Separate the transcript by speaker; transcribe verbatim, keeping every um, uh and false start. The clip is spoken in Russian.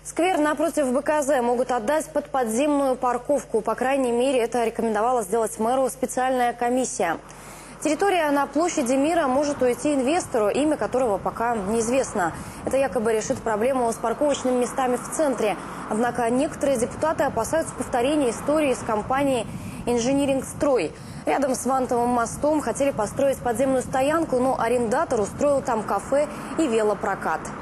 Speaker 1: Сквер напротив бэ ка зэ могут отдать под подземную парковку. По крайней мере, это рекомендовала сделать мэру специальная комиссия. Территория на площади Мира может уйти инвестору, имя которого пока неизвестно. Это якобы решит проблему с парковочными местами в центре. Однако некоторые депутаты опасаются повторения истории с компанией «Инжиниринг Строй». Рядом с Вантовым мостом хотели построить подземную стоянку, но арендатор устроил там кафе и велопрокат.